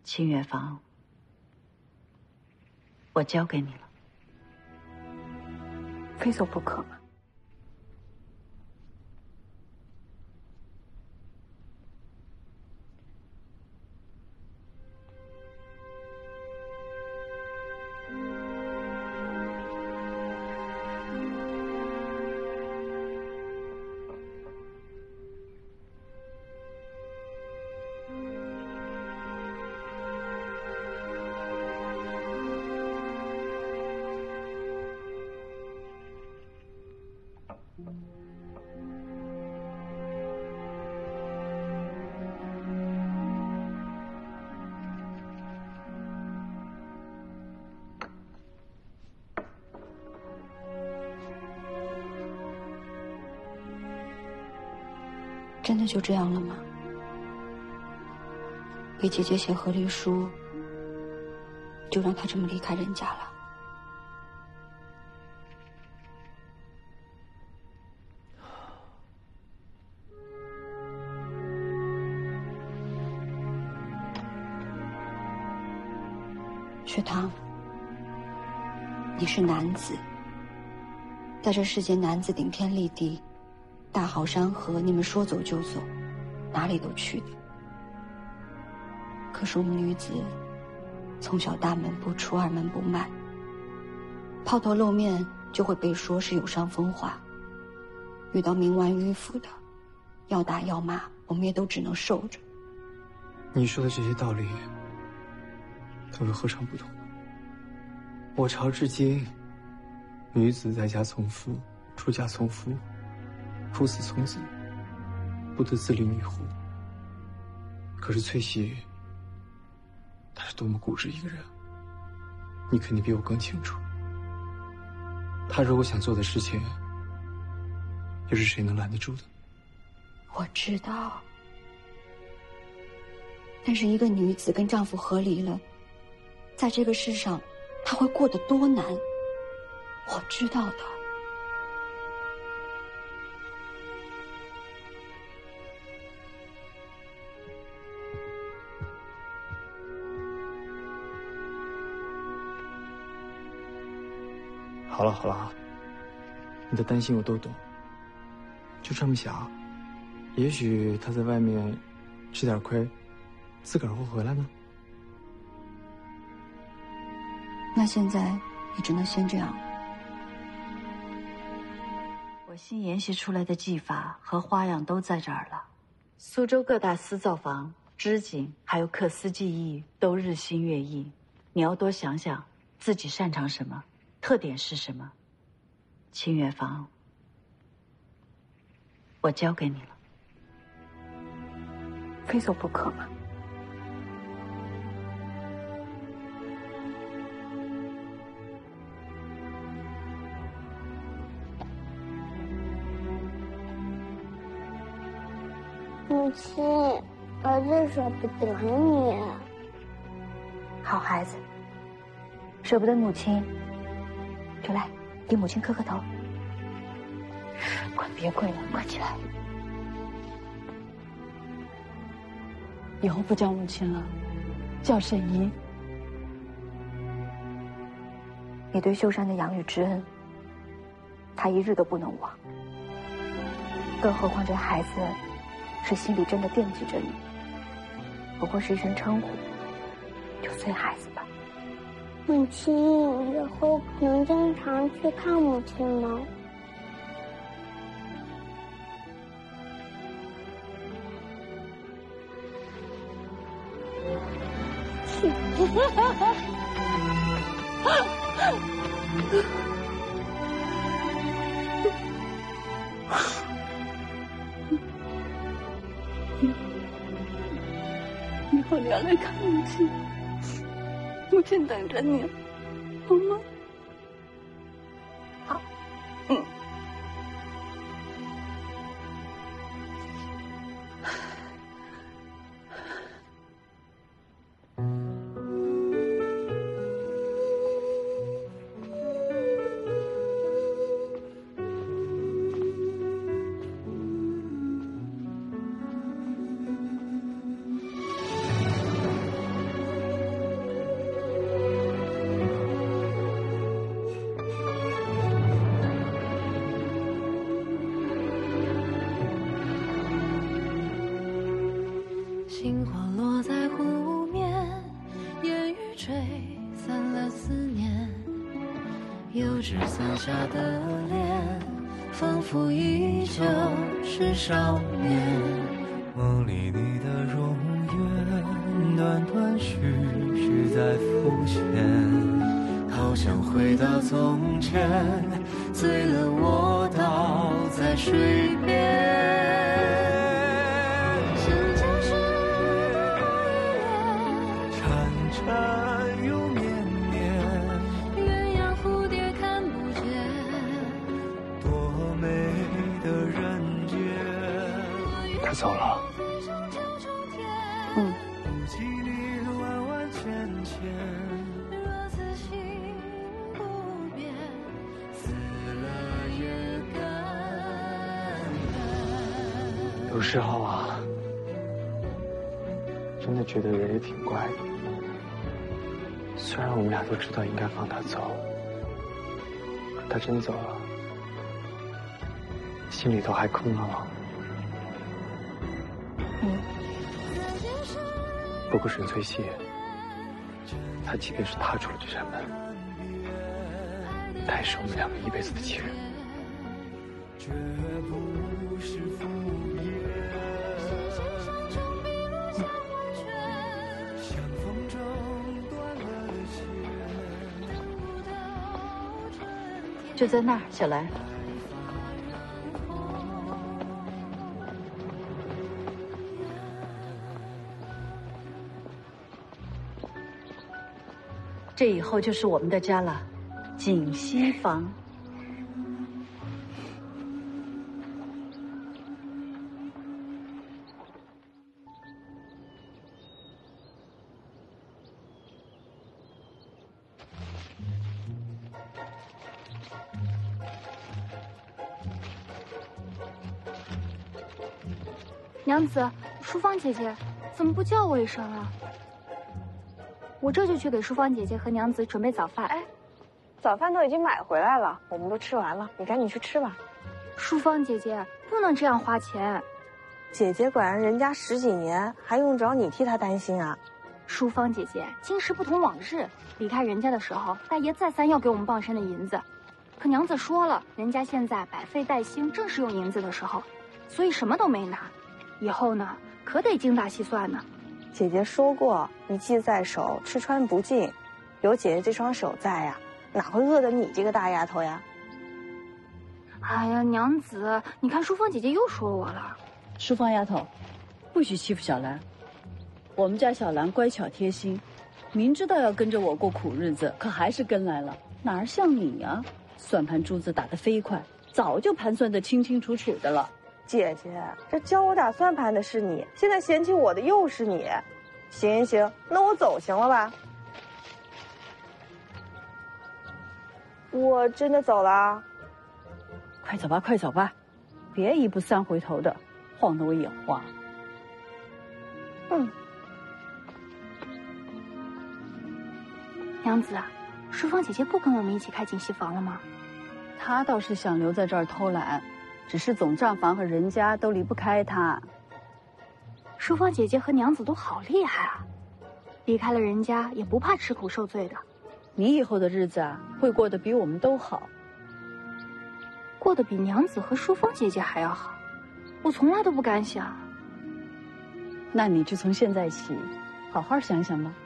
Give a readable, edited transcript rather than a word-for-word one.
清月坊，我交给你了。 非走不可吗？真的就这样了吗？给姐姐写和离书，就让她这么离开人家了？学堂，你是男子，在这世间，男子顶天立地，大好山河，你们说走就走，哪里都去的。可是我们女子，从小大门不出，二门不迈，抛头露面就会被说是有伤风化。遇到冥顽迂腐的，要打要骂，我们也都只能受着。 你说的这些道理，他又何尝不懂？我朝至今，女子在家从夫，出嫁从夫，夫死从子，不得自立女户。可是翠喜，她是多么固执一个人，你肯定比我更清楚。她如果想做的事情，又是谁能拦得住的？ 我知道，但是一个女子跟丈夫和离了，在这个世上，她会过得多难，我知道的。 好了好了，你的担心我都懂。就这么想，也许他在外面吃点亏，自个儿会回来呢。 那现在也只能先这样。 我新研习出来的技法和花样都在这儿了。苏州各大丝造坊、织锦还有缂丝技艺都日新月异，你要多想想自己擅长什么，特点是什么。清月坊，我交给你了。 非走不可吗？ 母亲，儿子舍不得你。 好孩子，舍不得母亲，就来给母亲磕个头。快别跪了，快起来。以后不叫母亲了，叫沈姨。你对秀山的养育之恩，她一日都不能忘。更何况这孩子是心里真的惦记着你，不过是一声称呼，就随孩子吧。 母亲，以后能经常去看母亲吗？ 以后你要来看母亲，母亲等着你，好吗？好， 星花落在湖面，烟雨吹散了思念，油纸伞下的脸，仿佛依旧是少年。 梦里你的容颜，断断续续在浮现， 好想回到从前，醉了我倒在水边。相见时的缠缠又绵绵， 鸳鸯蝴蝶看不见， 多美的人间。他走了。不及你万万千千， 若此心不变，死了也甘愿。 有时候啊，真的觉得人也挺怪的。虽然我们俩都知道应该放他走，可他真走了，心里头还空落落。不过沈翠溪，他即便是踏出了这扇门，他也是我们两个一辈子的情人。绝不是敷衍，像风筝断了线。 就在那儿，小兰。这以后就是我们的家了，锦溪房。 娘子，淑芳姐姐，怎么不叫我一声啊？我这就去给淑芳姐姐和娘子准备早饭。 哎，早饭都已经买回来了，我们都吃完了，你赶紧去吃吧。 淑芳姐姐不能这样花钱， 姐姐管了人家10几年，还用着你替她担心啊？ 淑芳姐姐今时不同往日，离开人家的时候，大爷再三要给我们傍身的银子，可娘子说了，人家现在百废待兴，正是用银子的时候，所以什么都没拿。以后呢，可得精打细算呢。 姐姐说过，一计在手，吃穿不尽，有姐姐这双手在呀，哪会饿得你这个大丫头呀？ 哎呀，娘子，你看淑芳姐姐又说我了。 淑芳丫头，不许欺负小兰。我们家小兰乖巧贴心，明知道要跟着我过苦日子，可还是跟来了。哪儿像你呀，算盘珠子打得飞快，早就盘算得清清楚楚的了。 姐姐，这教我打算盘的是你，现在嫌弃我的又是你。行行，那我走行了吧？我真的走了。 快走吧，快走吧，别一步3回头的，晃得我眼花。 娘子，淑芳姐姐不跟我们一起开锦溪房了吗？ 她倒是想留在这儿偷懒，只是总账房和人家都离不开她。 淑芳姐姐和娘子都好厉害啊，离开了人家也不怕吃苦受罪的。 你以后的日子啊，会过得比我们都好， 过得比娘子和淑芳姐姐还要好，我从来都不敢想。 那你就从现在起，好好想想吧。